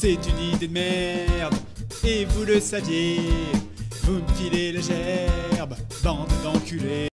C'est une idée de merde, et vous le saviez. Vous me filez la gerbe, bande d'enculés.